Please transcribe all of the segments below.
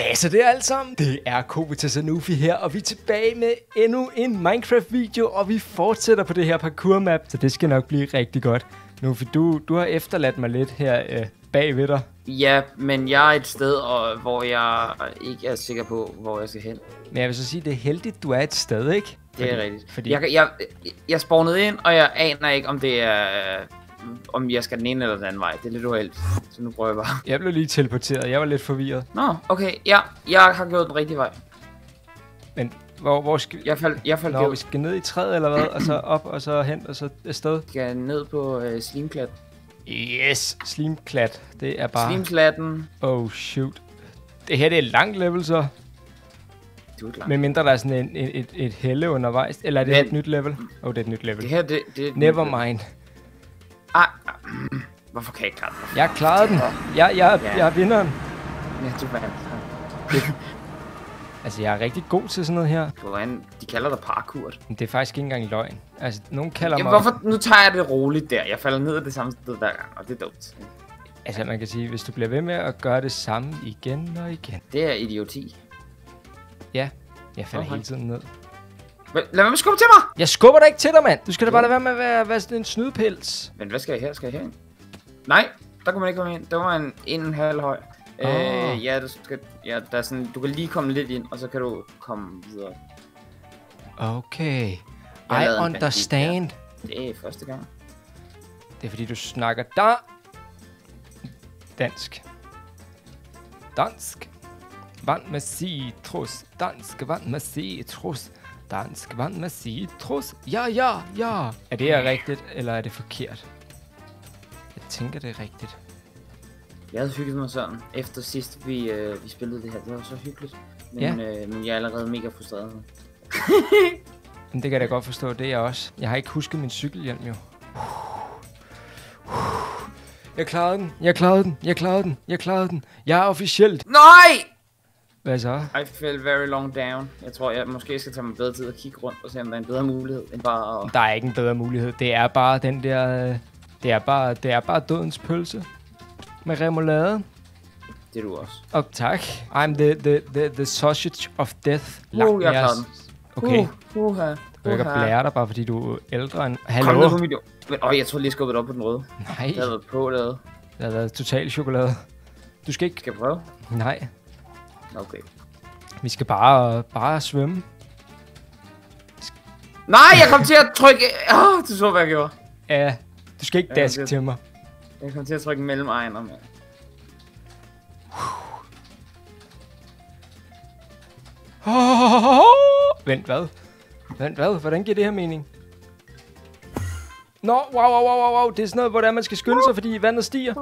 Hvad så det alt sammen? Det er Kobita her, og vi er tilbage med endnu en Minecraft-video, og vi fortsætter på det her parkour-map, så det skal nok blive rigtig godt. Nufi, du har efterladt mig lidt her bag ved dig. Ja, men jeg er et sted, hvor jeg ikke er sikker på, hvor jeg skal hen. Men jeg vil så sige, det er heldigt, du er et sted, ikke? Det er rigtigt. Jeg spawnede ind, og jeg aner ikke, om det er... om jeg skal den ene eller den anden vej. Det er lidt uheldigt, så nu prøver jeg bare. Jeg blev lige teleporteret. Jeg var lidt forvirret. Nå, okay. Ja, jeg har gjort den rigtige vej. Men hvor skal vi... Jeg faldt Nå, vi skal ned i træet eller hvad? Og så op, og så hen, og så afsted. Vi skal ned på slimklat. Yes! Slimklat. Det er bare... Slimklatten. Oh, shoot. Det her, det er et langt level, så. Men mindre der er sådan et helle undervejs. Eller er det et nyt level? Det er et nyt level. Det her, det Never mind. Hvorfor kan jeg ikke klare det? Jeg klarede den. Jeg er vinderen. Ja, du vandt. Altså, jeg er rigtig god til sådan noget her. De kalder dig parkour. Men det er faktisk ikke engang løgn. Altså, nogen kalder mig... Hvorfor? Nu tager jeg det roligt der. Jeg falder ned af det samme sted hver gang, og det er dumt. Altså, man kan sige, hvis du bliver ved med at gøre det samme igen og igen. Det er idioti. Ja, jeg falder hele tiden ned. Lad være med at skubbe til mig! Jeg skubber dig ikke til dig, mand! Du skal da bare lade være med at være sådan en snydpils. Men hvad skal jeg her? Skal jeg herind? Nej, der kunne man ikke komme ind. Der var en halv høj. Ja, der er sådan, du kan lige komme lidt ind, og så kan du komme videre. Okay. I understand. Det er første gang. Det er fordi, du snakker dansk. Dansk. Vand med citrus. Dansk vand med citrus. Dansk vand med citrus. Ja. Er det rigtigt, eller er det forkert? Jeg tænker, det er rigtigt. Jeg havde hygget mig sådan, efter sidst vi spillede det her. Det var så hyggeligt. Men, men jeg er allerede mega frustreret. Men det kan jeg da godt forstå, det er jeg også. Jeg har ikke husket min cykelhjelm, jo. Jeg klarede den. Jeg er officielt. Nej! Hvad så? I fell very long down. Jeg tror, jeg måske skal tage mig bedre tid at kigge rundt og se, om der er en bedre mulighed end bare at... Der er ikke en bedre mulighed. Det er bare den der... Det er bare dødens pølse. Med remoulade. Det er du også. Og tak. I'm the sausage of death. Jeg klarer den. Okay. Du kan ikke blære dig, bare fordi du er ældre end... Hallo? Kom ned på mit... jeg tror lige, jeg skubbede op på den røde. Nej. Det har været på lavet. Det har været total chokolade. Du skal ikke... Skal jeg prøve? Nej. Okay. Vi skal bare svømme. Nej, jeg kom til at trykke... du så, hvad jeg gjorde. Ja, du skal ikke daske til mig. Jeg kom til at trykke mellem egner, mand. Vent, hvad? Hvordan giver det her mening? Nå, wow. Det er sådan noget, hvor man skal skynde sig, fordi vandet stiger.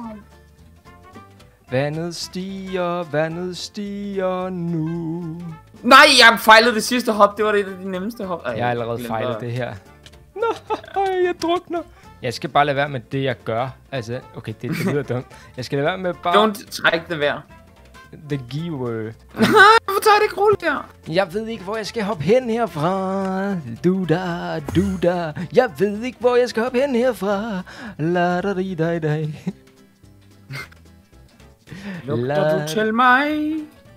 Vandet stiger nu. Nej, jeg fejlede det sidste hop. Det var et af de nemmeste hop. Jeg har allerede fejlet det her. Nej, jeg drukner. Jeg skal bare lade være med det, jeg gør. Altså, okay, det lyder dumt. Jeg skal lade være med bare... Don't trække det vejr. The giver. Hvorfor tager det ikke roligt der? Jeg ved ikke, hvor jeg skal hoppe hen herfra. Du-da. Jeg ved ikke, hvor jeg skal hoppe hen herfra. La-da-di-da-da. Lugter du til mig?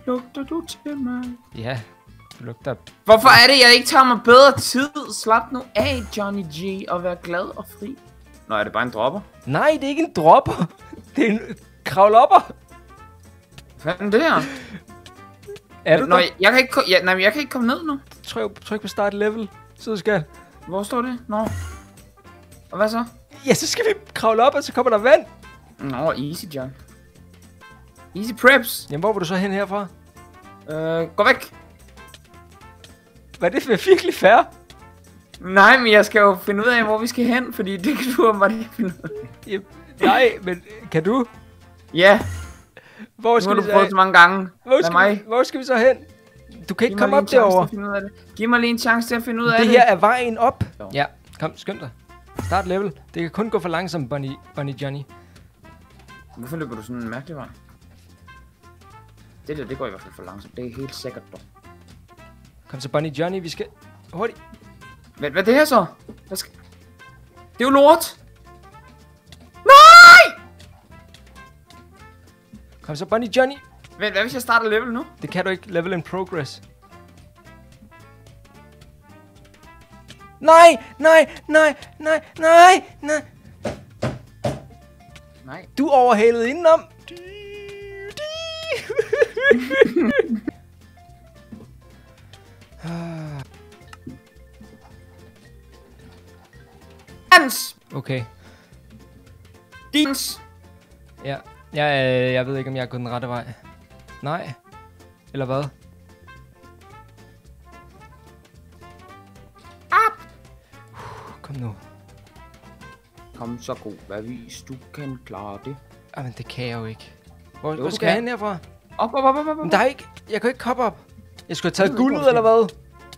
Ja, du lugter... Hvorfor er det, jeg ikke tager mig bedre tid? Slap nu af, Johnny G, og vær glad og fri. Nå, er det bare en dropper? Nej, det er ikke en dropper. Det er en kravlopper. Hvad fanden det her? Er du der? Jeg kan ikke komme ned nu. Tryk på start level, så skal... Hvor står det? Nå. Og hvad så? Ja, så skal vi kravle op, og så kommer der vand. Nå, easy, John. Easy preps. Jamen, hvor vil du så hen herfra? Gå væk. Var det virkelig fair? Nej, men jeg skal jo finde ud af, hvor vi skal hen, fordi det kan du bare ikke finde ud af. Nej, men kan du? Ja. Hvor skal nu har du prøvet så mange gange. Hvor skal vi så hen? Du kan ikke komme op derovre. Giv mig lige en chance til at finde ud af det. Det her er vejen op. Ja, kom, skynd dig. Start level. Det kan kun gå for langsomt, Bunny Johnny. Hvorfor løber du sådan en mærkelig vej? Det går i hvert fald for langsomt. Det er helt sikkert dog. Kom så, Bunny Johnny, vi skal... Hurtigt. Hvad er det her så? Det er jo lort! Nej! Kom så, Bunny Johnny. Vent, hvad hvis jeg starter level nu? Det kan du ikke. Level in progress. Nej! Nej. Du overhalede indenom. Hans! Okay. Dins! Ja. Jeg ved ikke, om jeg er gået den rette vej. Nej. Eller hvad? Op! Kom nu. Kom så god, hvad vis du kan klare det. Jamen, det kan jeg jo ikke. Hvor Du skal jeg kan. hen herfra? Op. Men der er ikke... Jeg kan ikke koppe op. Jeg skulle have taget Jeg ved ikke, guldet, hvor eller hvad?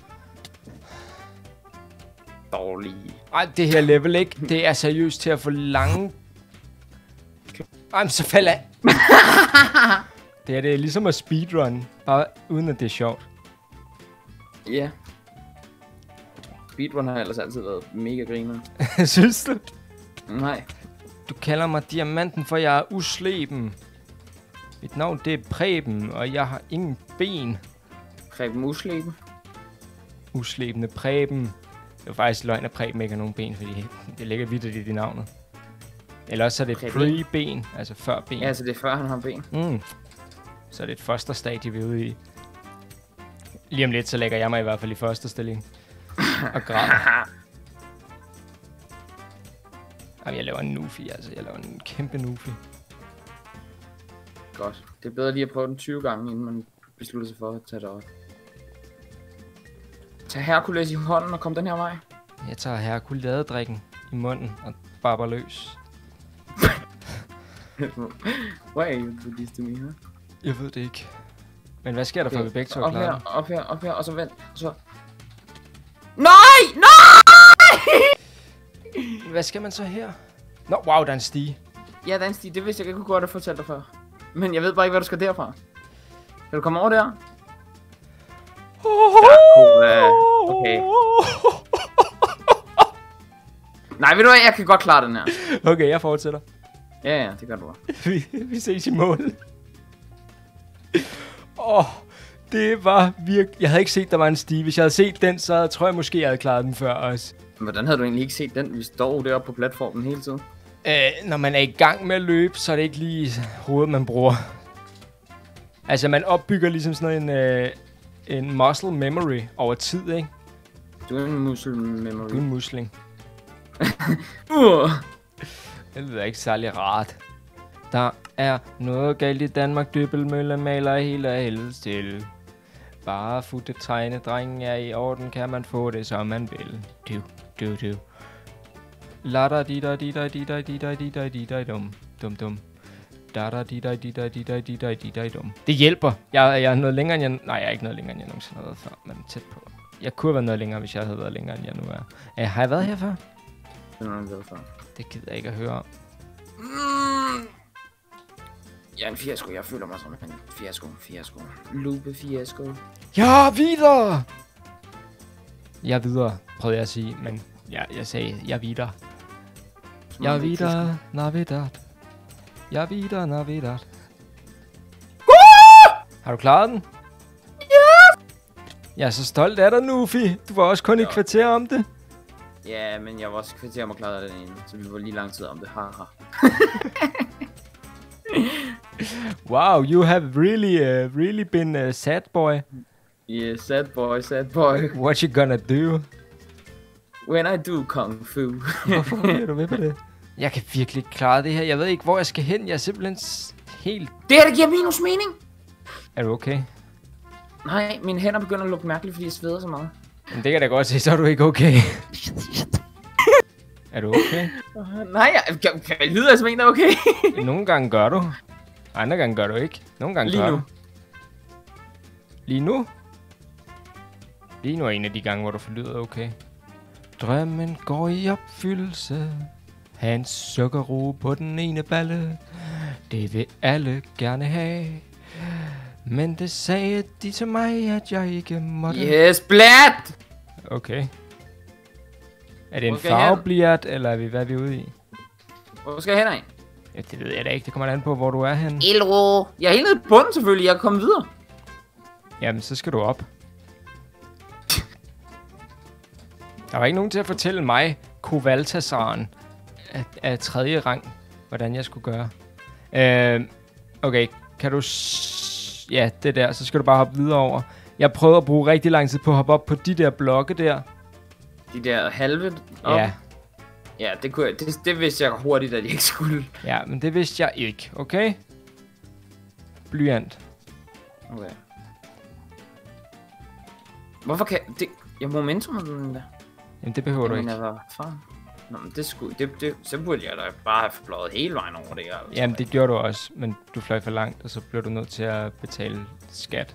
Dårlig. Ej, det her level ikke. Det er seriøst til at få lange... Ej, men så falder jeg. Det er ligesom at speedrun. Bare uden at det er sjovt. Ja. Speedrun har ellers altid været mega griner. Synes du? Nej. Du kalder mig diamanten, for jeg er usleben. Mit navn, det er Preben, og jeg har ingen ben. Preben Usleben. Uslebende Preben. Det er faktisk løgn, at Preben ikke har nogen ben, fordi det ligger vitterligt i navnet. Eller også er det et Preben. pre-ben, altså før ben. Ja, så det er før han har ben. Så er det et fosterstadie, vi er ude i. Lige om lidt, så lægger jeg mig i hvert fald i fosterstilling. Og græder. Jamen, jeg laver en nufi, altså. Jeg laver en kæmpe nufi. Godt. Det er bedre lige at prøve den 20 gange, inden man beslutter sig for at tage det op. Tag Hercules i hånden og kom den her vej. Jeg tager herkuladedrikken i munden og barber løs. Why are you do this to me, huh? Jeg ved det ikke. Men hvad sker der for, vi begge to er klar? Op her, og så vent. Og så... Nej! Hvad skal man så her? Nå, wow, der er en stige. Ja, den stige, det vidste jeg ikke kunne godt have fortalt dig før. Men jeg ved bare ikke, hvad du skal derfra. Kan du komme over der? Okay. Nej, ved du hvad, jeg kan godt klare den her. Okay, jeg fortsætter. Ja, det gør du. Vi ses i mål. Det var virkelig... Jeg havde ikke set, der var en stige. Hvis jeg havde set den, så tror jeg måske, jeg havde klaret den før også. Hvordan havde du egentlig ikke set den? Vi står deroppe på platformen hele tiden. Når man er i gang med at løbe, så er det ikke lige hovedet, man bruger. Altså, man opbygger ligesom sådan en muscle memory over tid, ikke? Du er en muscle memory. Du er en musling. Det lyder ikke særlig rart. Der er noget galt i Danmark. Dybbelmølle maler hele helst til. Bare futte tegnedrengen er i orden, kan man få det, som man vil. Du. Lada di da di da di da di da di da di da dum. Da da di da di da di da di da di da dum. Det hjælper. Jeg er noget længere end jeg... Nej, jeg er ikke noget længere end jeg nogensinde har været før, men tæt på. Jeg kunne have været noget længere, hvis jeg havde været længere end jeg nu er. Har jeg været her før? Det gider jeg ikke at høre om. Jeg er en fiasko. Jeg føler mig som en fiasko. Lupe fiasko. Ja, videre! Jeg er videre, prøvede jeg at sige, men jeg sagde, jeg er videre. Jeg er videre, Navidad. Jeg er videre, Navidad. Har du klaret den? Ja! Jeg er så stolt af dig, Nufi. Du var også kun i kvarter om det. Ja, men jeg var også kvarter om at klare den ene, så vi var lige lang tid om det. Haha. Wow, you have really been a sad boy. Yeah, sad boy. What you gonna do? When I do kung fu. Hvorfor bliver du ved på det? Jeg kan virkelig ikke klare det her. Jeg ved ikke, hvor jeg skal hen. Jeg er simpelthen helt... Det her, der giver minus mening. Er du okay? Nej, mine hænder begynder at lugte mærkeligt, fordi jeg sveder så meget. Men det kan da godt se, så er du ikke okay. Er du okay? Nej, kan jeg lyde som en, der er okay? Nogle gange gør du. Andre gange gør du ikke. Nogle gange Lige gør nu. du. Lige nu? Lige nu er en af de gange, hvor du forlyder okay. Drømmen går i opfyldelse. Hans sukkerro på den ene balle. Det vil alle gerne have. Men det sagde de til mig, at jeg ikke måtte. Yes, blat! Okay. Er det en Hvor skal jeg farvebliat, eller hvad er vi ude i? Hvor skal jeg hen af? Ja, det ved jeg da ikke. Det kommer an på, hvor du er henne. Elro! Jeg er helt nede i bunden selvfølgelig. Jeg er kommet videre. Jamen, så skal du op. Der var ikke nogen til at fortælle mig, Kovaltasaren af 3. rang, hvordan jeg skulle gøre. Okay, kan du... Ja, det der. Så skal du bare hoppe videre over. Jeg prøvede at bruge rigtig lang tid på at hoppe op på de der blokke der. De der halve op? Ja. Ja, det vidste jeg hurtigt, at jeg ikke skulle. Ja, men det vidste jeg ikke, okay? Blyant. Okay. Hvorfor kan... Jeg momentum med den der. Jamen, det behøver du ikke. Nå, men det skulle... så burde jeg da bare have fløjet hele vejen over det her. Altså. Jamen, det gjorde du også, men du fløj for langt, og så blev du nødt til at betale skat.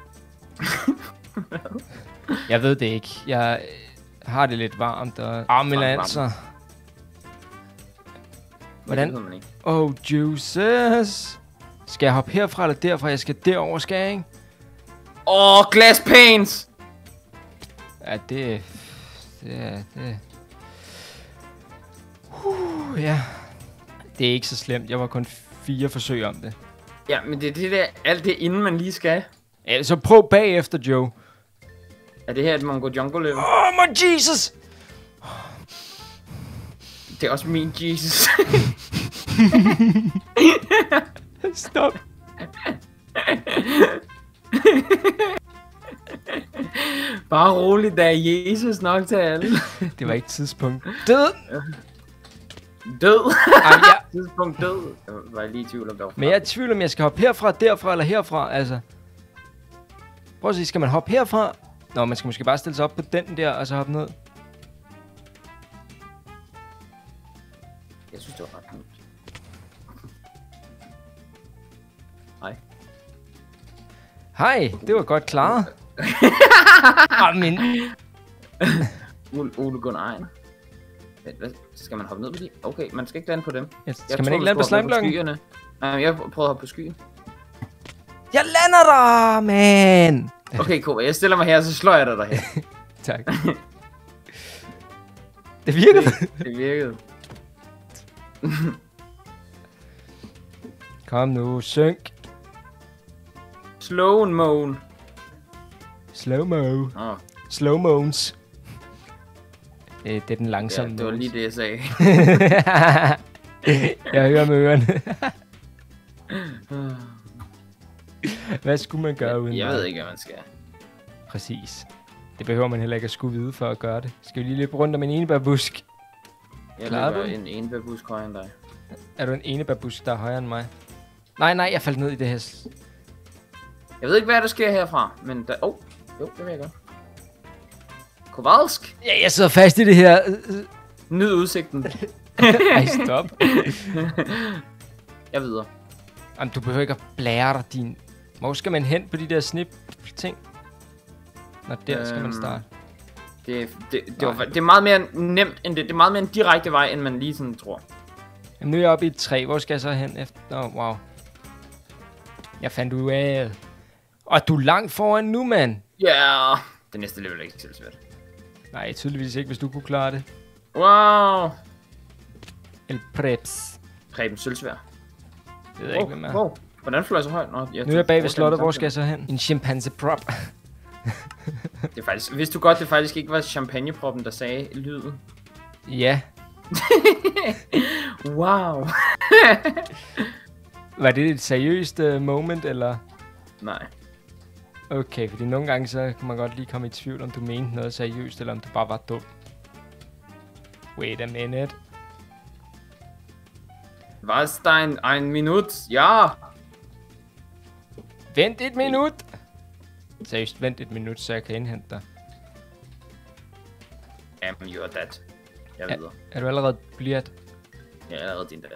Jeg ved det ikke. Jeg har det lidt varmt, og... men altså... Hvordan? Oh, Jesus! Skal jeg hoppe herfra eller derfra? Jeg skal derover, skal jeg, ikke? Glass panes! Ja, det... Ja. Det er ikke så slemt. Jeg var kun 4 forsøg om det. Ja, men det er det der... Alt det inden man lige skal. Ja, så prøv bagefter, Joe. Er det her et Mongo Jungle level? My Jesus! Det er også min Jesus. Stop. Bare roligt, der er Jesus nok til alle. Det var ikke tidspunkt. Død! Død? Ej, ja. Tidspunkt død. Jeg var lige i tvivl om det var. Men jeg er i tvivl om jeg skal hoppe herfra, derfra eller herfra, altså. Prøv at se, skal man hoppe herfra? Nå, man skal måske bare stille sig op på den der, og så hoppe ned. Jeg synes, det var ret nemt. Hej. Hej, det var godt klaret. Men... Ole Gunnar Ejn. Hvad? Skal man hoppe ned på de? Okay, man skal ikke lande på dem. Yes. Skal man ikke lande på slimeblokken? Nej, jeg prøvede at hoppe på skyen. Jeg lander der, man! Okay, cool. Jeg stiller mig her, så slår jeg dig derhen. Tak. Det virkede. Det virkede. Kom nu, synk. Slow moan. Slow-mo. Slow-moens. Det er den langsomme. Ja, det var lige det, jeg sagde. Jeg hører med ørerne. Hvad skulle man gøre uden Jeg ved ikke, hvad man skal. Præcis. Det behøver man heller ikke at skulle vide for at gøre det. Skal vi lige løbe rundt om en enebærbusk? Jeg løber en enebærbusk højere end dig. Er du en enebærbusk, der er højere end mig? Nej, jeg faldt ned i det her. Jeg ved ikke, hvad der sker herfra, men der... Jo, det vil jeg godt. Kowalsk! Ja, jeg sidder fast i det her. Nyd udsigten. Ej, stop. Jeg videre. Jamen, du behøver ikke at blære dig din... Hvor skal man hen på de der snip-ting? Nå, der skal man starte. Det er meget mere nemt end det. Det er meget mere en direkte vej, end man lige sådan tror. Jamen, nu er jeg oppe i et træ. Hvor skal jeg så hen efter? Wow. Jeg fandt ud af... Og du er langt foran nu, mand. Ja, yeah. Det næste level er ikke til svært. Nej, tydeligvis ikke, hvis du kunne klare det. Wow. El Preps. Preben Sølvsvær. Det ved jeg ikke, hvem er. Wow. Hvordan flyver jeg så højt? Nå, nu er jeg bag ved slottet. Hvor skal jeg så hen? En chimpanse prop. Det er faktisk... Vidste du godt, det faktisk ikke var champagneproppen, der sagde lyden? Ja. Wow. Var det et seriøst moment, eller? Nej. Okay, fordi nogle gange så kan man godt lige komme i tvivl, om du mente noget seriøst, eller om du bare var dum. Wait a minute. Was dein ein Minut? Ja! Vent et minut! Seriøst, vent et minut, så jeg kan indhente dig. You're dead. Jeg ved. Er du allerede blyat? Jeg er allerede din dead.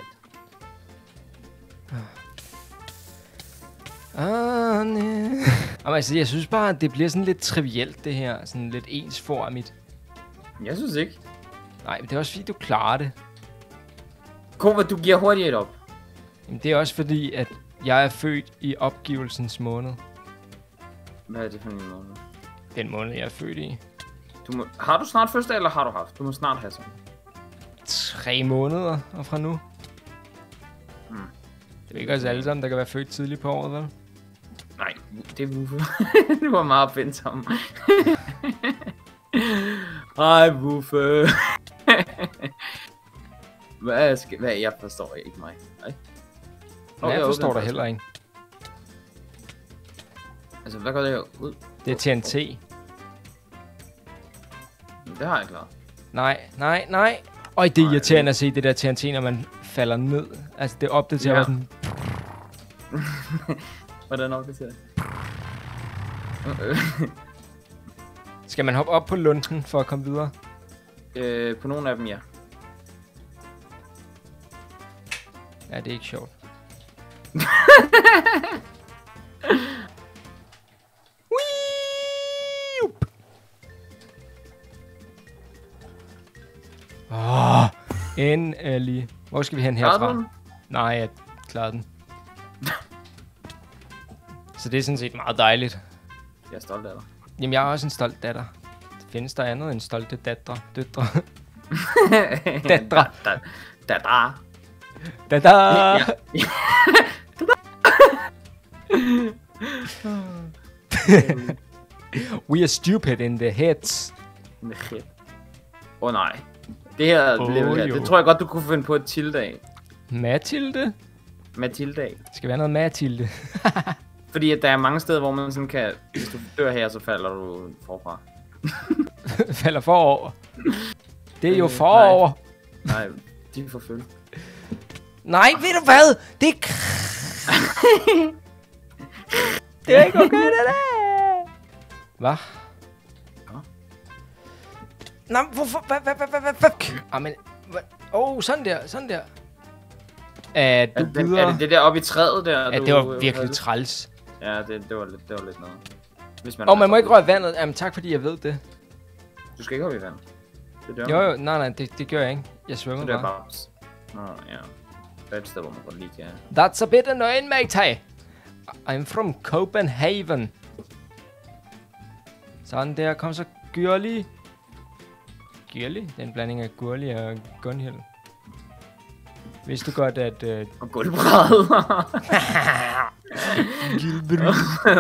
Nej. Altså, jeg synes bare, at det bliver sådan lidt trivielt, det her. Sådan lidt ensformigt. Jeg synes ikke. Nej, men det er også fordi, du klarer det. Kova, du giver hurtigt op. Jamen, det er også fordi, at jeg er født i opgivelsens måned. Hvad er det for en måned? Den måned, jeg er født i. Har du snart fødselsdag, eller har du haft? Du må snart have sådan. 3 måneder og fra nu. Det er ikke os alle sammen, der kan være født tidligt på året, vel? Nej, det er Wuffe. Det var meget opfindsomt. Hej, Wuffe. Hvad? Jeg forstår ikke mig. Nej. Nej, jeg forstår dig heller ikke. Altså, hvad går det her ud? Det er TNT. Det har jeg klart. Nej. Øj, det er irriterende at se det der TNT, når man falder ned. Altså, det opdaterer sådan... Hvordan opdaterer det? Skal man hoppe op på lunden for at komme videre? På nogle af dem, ja. Ja, det er ikke sjovt. Endelig. Hvor skal vi hen herfra? Nej, jeg klarede den. Så det er sådan set meget dejligt. Jeg er stolt af dig. Jamen, jeg er også en stolt datter. Findes der andet end stolte døtre? Døtre. Dada! We are stupid in the heads. Nej. Det her level her, det tror jeg godt, du kunne finde på et tilde af. Mathilde? Mathilde af. Det skal være noget Mathilde. Fordi at der er mange steder, hvor man sådan kan... Hvis du dør her, så falder du forfra. Falder forover. Det er jo forover. Nej, de er forfølge. Nej, ved du hvad? Det er... det er ikke okay, det der. Hvad? Nå, hvorfor? Hvad? Amen. Sådan der. Er du videre? Er det der oppe i træet der? Ja, det var virkelig træls. Ja, det var lidt noget. Hvis man må ikke røre vandet. Jamen, tak fordi jeg ved det. Du skal ikke hoppe i vandet. Jo, nej, det gør jeg ikke. Jeg svømmer bare. Nå, ja. Det er et sted, hvor man godt lige kan... That's a bit annoying, mate. I'm from Copenhagen. Sådan der, kom så Gyrli. Gyrli? Det er en blanding af Gurli og Gunhild. Vidste du godt, at... Og gulvbræd. Gilbert.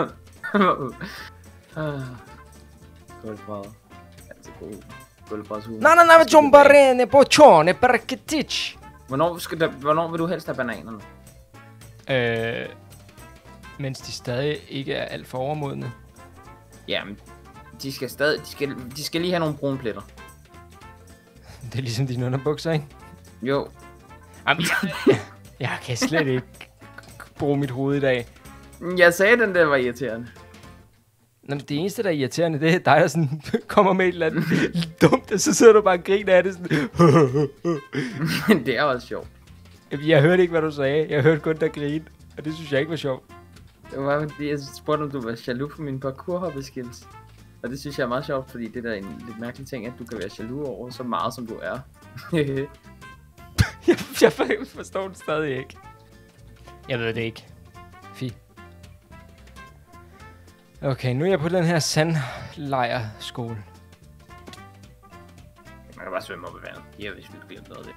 Gulvbræd. Altså god. Gulvbrædshus. Nej, jombarene boccione perché Hvornår vil du helst have bananerne? Mens de stadig ikke er alt for overmodne. Jamen, de skal lige have nogle brune pletter. Det er ligesom dine underbukser, ikke? Jo. Jamen, jeg kan slet ikke bruge mit hoved i dag. Jeg sagde, den der var irriterende. Jamen, det eneste, der er irriterende, det er dig, der sådan kommer med et eller andet dumt, og så sidder du bare og griner af det sådan. Det er også sjovt. Jeg hørte ikke, hvad du sagde. Jeg hørte kun dig grine, og det synes jeg ikke var sjovt. Det var fordi, jeg spurgte, om du var jaloux på mine parkour-hoppeskills. Og det synes jeg er meget sjovt, fordi det der er en lidt mærkelig ting, at du kan være jaloux over så meget, som du er. jeg forstår det stadig ikke. Jeg ved det ikke. Fy. Okay, nu er jeg på den her sandlejrskole. Man kan bare svømme op i vandet. Jeg vil ikke glemt noget af det.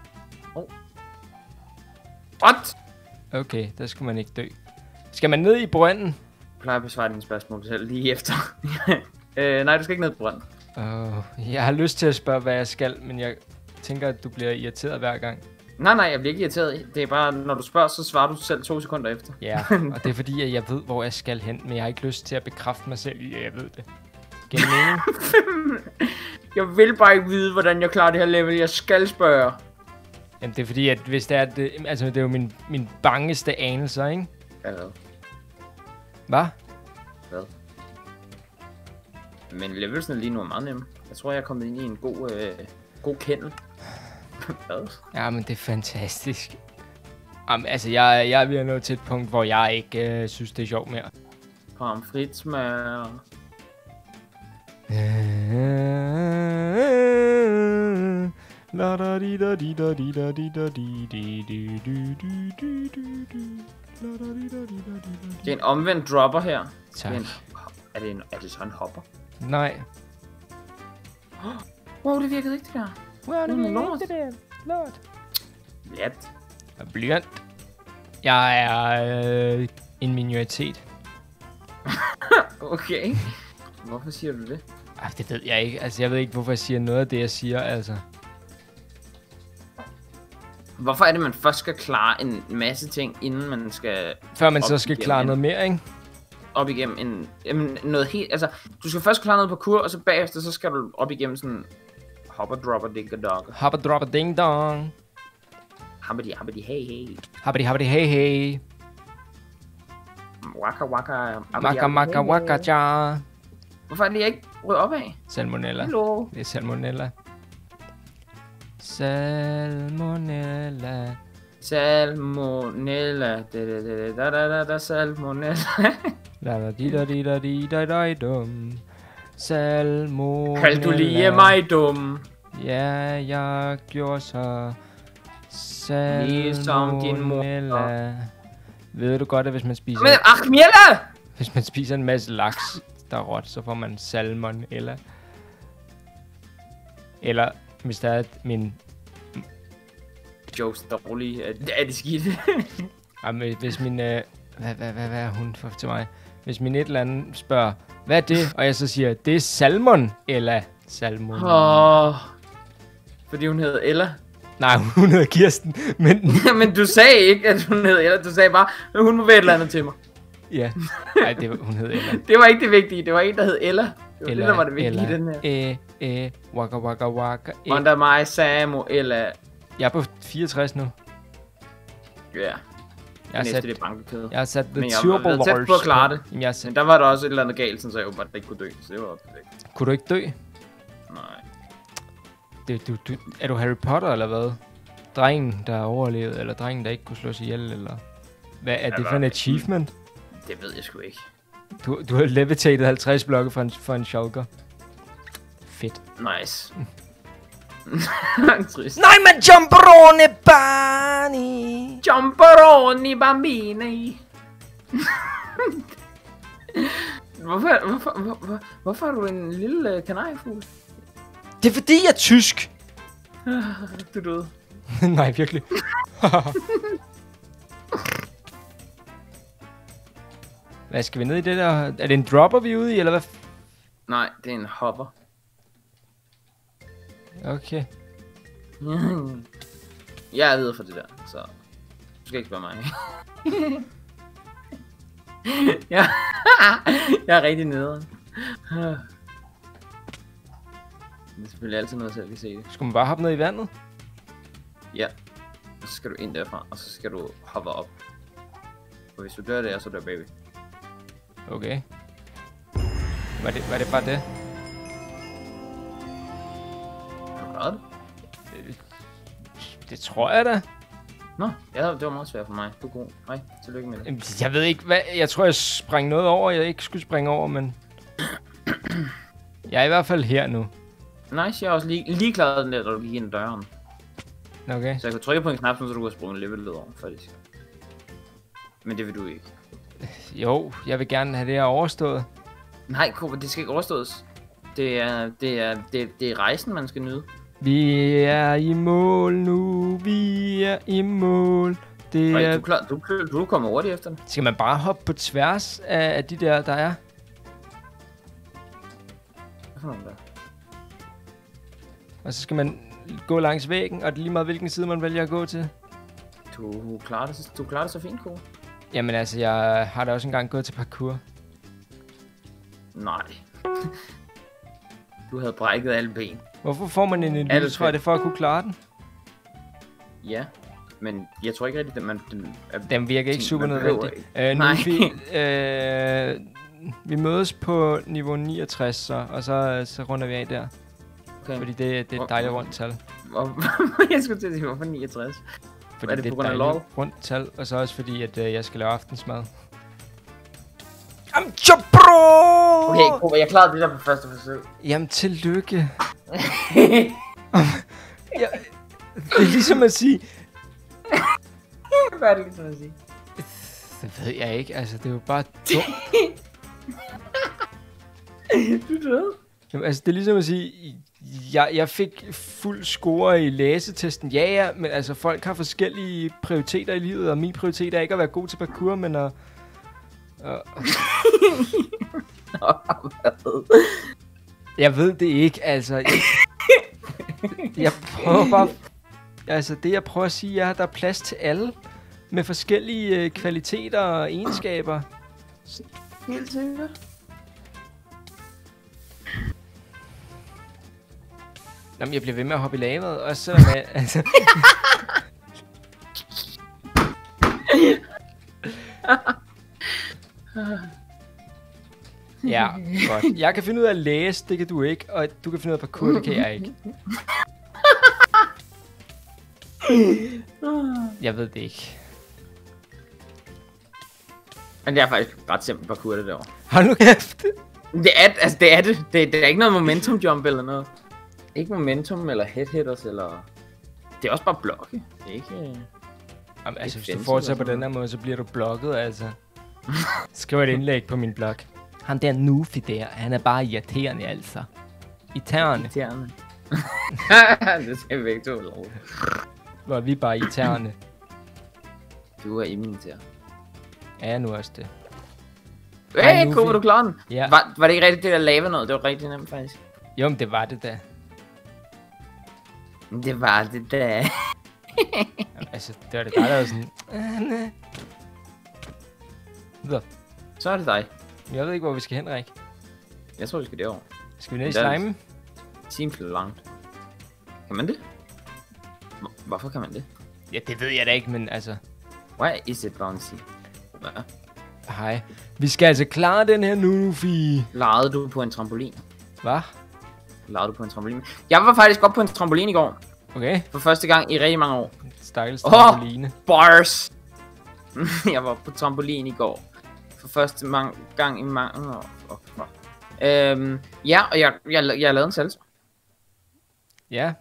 What? Okay, der skulle man ikke dø. Skal man ned i brønden? Jeg plejer at besvare dine spørgsmål selv lige efter. Nej, du skal ikke ned på brønden. Jeg har lyst til at spørge, hvad jeg skal, men jeg tænker, at du bliver irriteret hver gang. Nej, jeg bliver ikke irriteret. Det er bare, når du spørger, så svarer du selv 2 sekunder efter. Ja, og det er fordi, at jeg ved, hvor jeg skal hen, men jeg har ikke lyst til at bekræfte mig selv i, at jeg ved det. Giver det mening? Jeg vil bare ikke vide, hvordan jeg klarer det her level. Jeg skal spørge. Jamen, det er fordi, at hvis det er... Altså, det er jo min bangeste anelser, ikke? Ja, hvad? Hvad? Hvad? Men levelsen lige nu er meget nemme. Jeg tror, jeg er kommet ind i en god kendel. Hvad? Ja, men det er fantastisk. Jamen, altså, jeg er ved at nå til et punkt, hvor jeg ikke synes, det er sjovt mere. Pomfrit med... Det er en omvendt dropper her. Tak. Er det så en hopper? Nej. Wow, det virkede ikke det der. Wow, det virkede ikke det der. Lort. Let. Blyant. Jeg er en minoritet. Okay. Hvorfor siger du det? Ej, det ved jeg ikke. Altså, jeg ved ikke, hvorfor jeg siger noget af det, jeg siger, altså. Hvorfor er det, man først skal klare en masse ting, inden man skal... Før man så skal klare noget mere, ikke? Op igennem noget helt... Altså, du skal først klare noget på kur, og så bagefter, så skal du op igennem sådan... Hopper, dropper, digger, dogger. Hopper, dropper, ding, dong. Habbidi, habbidi, hey, hey. Habbidi, habbidi, hey, hey. Waka, waka. Maka, maka, waka, ja. Hvorfor er det, jeg ikke rød op af? Salmonella. Hallo? Det er salmonella. Salmonella. Salmonella. Da, salmonella. La da di da di da di da da dum. Salmonella. Kald du lige mig dum? Ja, jeg gjorde så. Ligesom din mor. Salmonella. Ved du godt, at hvis man spiser... Men Achmiella! Hvis man spiser en masse laks, der er råt, så får man salmonella. Eller hvis der er min... Jokes dårlige. Er det skidt? Jamen, hvis min... Hvad er hun for til mig? Hvis min et eller andet spørger, hvad er det? Og jeg så siger, det er salmon, eller salmon. Fordi hun hedder Ella. Nej, hun hedder Kirsten, men... Men du sagde ikke, at hun hed Ella. Du sagde bare, at hun må være et eller andet til mig. Ja, nej, hun hed Ella. Det var ikke det vigtige. Det var en, der hed Ella. Det var Ella, det, der var det vigtige i den her. Waka, waka, waka. Under mig, Samuella. Jeg er på 64 nu. Ja. Næste, det er bankekæde. Jeg har sat the Men turbo jeg var tæt på at klare det. Jamen, Men der var der også et eller andet galt, så jeg jo bare ikke kunne dø. Så det var perfekt. Kunne du ikke dø? Nej. Er du Harry Potter, eller hvad? Drengen, der overlevede, eller drengen, der ikke kunne slås ihjel, eller... Hvad er det for en achievement? Det ved jeg sgu ikke. Du har levitated 50 blokke for en shulker. Fedt. Nice. Trist. Nej, men Jumperone Barney! Jumperoni bambini! Hvorfor er du en lille kanariefugl? Det er fordi, jeg er tysk! Du døde. Nej, virkelig. Hvad skal vi ned i det der? Er det en dropper, vi er ude i, eller hvad? Nej, det er en hopper. Okay. Jeg er videre for det der, så du skal ikke spørge mig. jeg er rigtig nederen. Det er selvfølgelig altid noget, selv kan se det. Skulle man bare hoppe ned i vandet? Ja. Og så skal du ind derfra, og så skal du hoppe op. Og hvis du dør der, så dør baby. Okay. Var det bare det? Har du klaret det? Det tror jeg da. Nå, ja, det var meget svært for mig. Du er god. Hej, tillykke med det. Jeg ved ikke hvad. Jeg tror jeg sprang noget over, jeg ikke skulle springe over, men... Jeg er i hvert fald her nu. Nice, jeg har også lige klaret den der, da du gik ind ad døren. Okay. Så jeg kunne trykke på en knap, så du kunne have sprunget levelet over, faktisk. Men det vil du ikke. Jo, jeg vil gerne have det her overstået. Nej, Kobe, det skal ikke overstås. Det er rejsen, man skal nyde. Vi er i mål nu, vi er i mål. Det Ej, er... du kommer hurtigt efter den. Skal man bare hoppe på tværs af de der er? Hvad for nogen der? Og så skal man gå langs væggen, og det er lige meget hvilken side man vælger at gå til. Du klarer det så fint, Kobe. Jamen altså, jeg har da også engang gået til parkour. Nej. Du havde brækket alle ben. Hvorfor får man en elite, tror jeg, det er for at kunne klare den? Ja, men jeg tror ikke rigtigt, at Den virker ikke super nødvendig. Vi mødes på niveau 69, og så runder vi af der. Okay. Fordi det er et dejligt rundt tal. Jeg skulle til at sige, hvorfor 69? Fordi det er et dejligt rundt tal, og så også fordi, at jeg skal lave aftensmad. Okay, Kobe, jeg klarede det der på første forsøg. Jamen, tillykke. Det er ligesom at sige... Hvad er det ligesom at sige? Det ved jeg ikke, altså det er jo bare Du døde? Jamen, altså, det er ligesom at sige, jeg fik fuld score i læsetesten. Ja, men altså, folk har forskellige prioriteter i livet, og min prioritet er ikke at være god til parkour, men at... Jeg ved det ikke, altså. Jeg prøver bare... Altså, det jeg prøver at sige er, at der er plads til alle med forskellige kvaliteter og egenskaber. Helt sikkert. Jamen, jeg bliver ved med at hoppe i lavaet, også selvom jeg... Altså... Ja, godt. Jeg kan finde ud af at læse, det kan du ikke, og du kan finde ud af parkour, det kan jeg ikke. Jeg ved det ikke. Men det er faktisk ret simpelt parkour, det derovre. Hold nu kæft. Det er det. Det er ikke noget momentum jump eller noget. Ikke momentum eller headhitters eller... Det er også bare blokke. Det er ikke... Jamen, altså, hvis du fortsætter på den her måde, så bliver du blokket, altså. Skriv et indlæg på min blog. Han der Nufi der, han er bare irriterende, altså. Irriterende. Det skal vi begge to lov. Hvor vi er bare irriterende. Du er immunitær. Er jeg nu også det? Hey, Kåre, du klarer den? Ja. Var det ikke rigtigt det der lava noget? Det var rigtig nemt faktisk. Jo, men det var det da. Det var det da. Jamen, altså, det var det der var sådan... Videre. Så er det dig. Jeg ved ikke, hvor vi skal hen, Rik. Jeg tror, vi skal derover. Skal vi ned i slime? Seems langt. Kan man det? Hvorfor kan man det? Ja, det ved jeg da ikke, men altså... Why is it bouncy? Hvad? Hej. Vi skal altså klare den her nu, Fie. Legede du på en trampolin? Hvad? Legede du på en trampolin? Jeg var faktisk op på en trampolin i går. Okay. For første gang i rigtig mange år. Stakkels trampoline. Bars! Jeg var på trampolin i går. For første gang i mange år. Ja, og jeg lavede en salsa. Ja.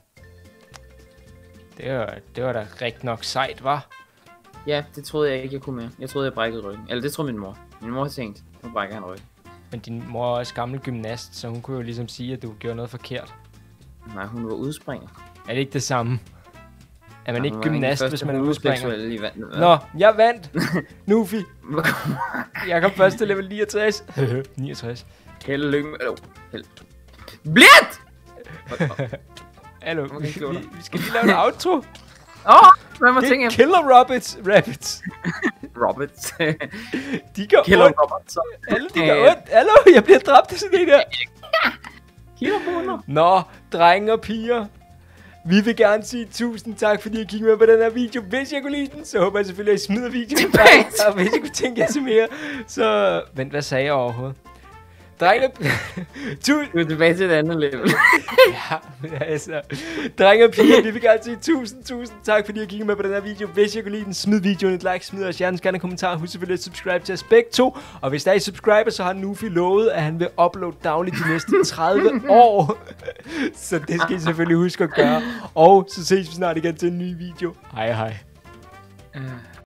Det var da rigtig nok sejt, var. Ja, det troede jeg ikke, jeg kunne mere. Jeg troede, jeg brækkede ryggen. Eller det troede min mor. Min mor havde tænkt, nu brækker han ryggen. Men din mor er også gammel gymnast, så hun kunne jo ligesom sige, at du gjorde noget forkert. Nej, hun var udspringer. Er det ikke det samme? Er man ikke gymnast, hvis man er udspringer? Nå, Nå, jeg vandt! Nufi! Jeg kom først til level 69. 69. Held og lykke med... Held. Blit! Hallo, vi skal lige lave en outro. Hvad må tænke? Killer Rabbits. Roberts. De går Killer ondt. Roberts. Alle de går ondt. Hallo, jeg bliver dræbt af sådan en der. Killer. Nå, drenge og piger. Vi vil gerne sige tusind tak, fordi I kiggede med på den her video. Hvis jeg kunne lide den, så håber jeg selvfølgelig, at I smider videoen. Og hvis I kunne tænke jer til mere, så... Vent, hvad sagde jeg overhovedet? Drenge og Du er tilbage til et andet level. Ja, men altså... Drenge og piger, vi vil gerne sige tusind tak, fordi I kiggede med på den her video. Hvis jeg kunne lide den, smid videoen et like, smid os gerne en kommentar. Husk selvfølgelig at subscribe til os begge to. Og hvis der er I subscriber, så har Nufi lovet, at han vil uploade dagligt de næste 30 år. Så det skal I selvfølgelig huske at gøre. Og så ses vi snart igen til en ny video. Hej.